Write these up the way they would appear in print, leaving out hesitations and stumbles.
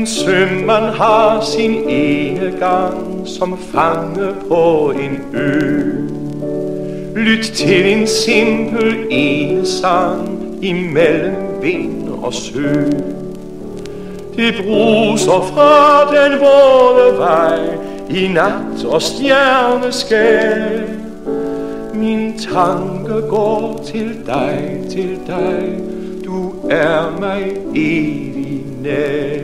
En sømand har sin enegang som fange på en ø. Lyt til en simpel enesang imellem vind og sø. Det bruser fra den våde vej i nat og stjerneskær. Min tanke går til dig, du er mig evig nær.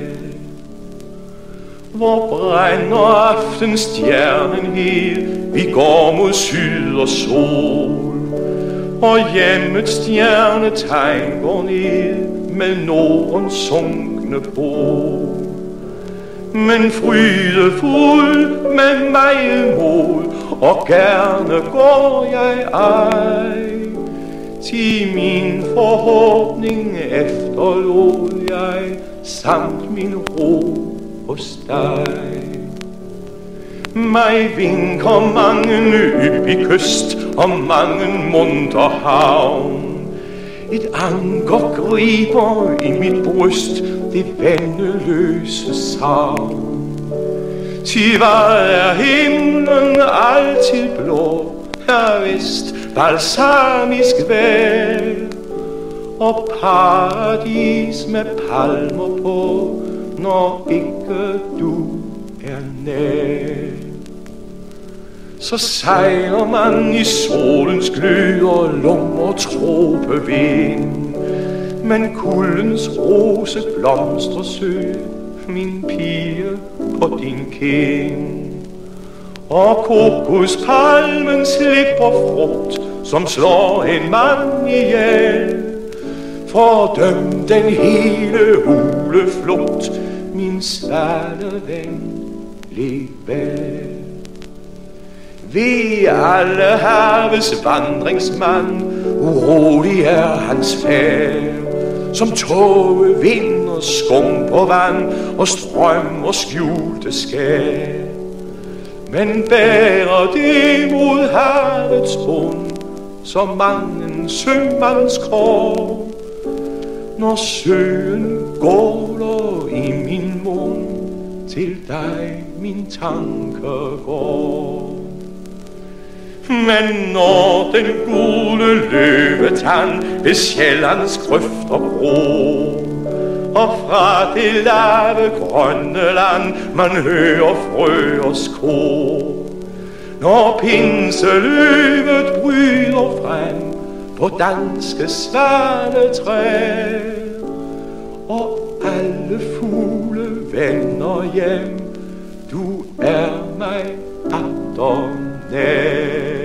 Hvor brænder aftenstjernen hed, vi går mod syd og sol, og hjemmets stjernetegn går ned med Nordens sunkne pol. Men frydefuld med mig mod, og gerne går jeg ej. Til min forhåbning efterlod jeg samt min ro hos dig. Mig vinker mange yppig kyst og mange munter havn. Et anker griber i mit bryst, det vendeløse savn. Til hvad er himlen altid blå, her vist balsamisk vejr, og paradis med palmer på, når ikke du er nær. Så sejler man i solens glød og lummer tropevind, men kuldens rose blomstrer sød, min pige, på din kind. Og kokospalmen slipper frugt, som slår en mand ihjel. Fordøm den hele huleflugt, min svaneven, lev vel. Vi alle haves vandringsmand, urolig er hans færd. Som tåge, vind og skum på vand, og strøm og skjulte skær. Men bærer det mod havets bund, som mangen sømands krog. Når søen gåler i min mund, til dig min tanke går. Men når den gule løvetand ved Sjællands grøfter bro, og fra det lave grønne land man hører frøers kor, når pinseløvet bryder frem på danske svanetræer, og alle fugle vender hjem, du er mig atter nær.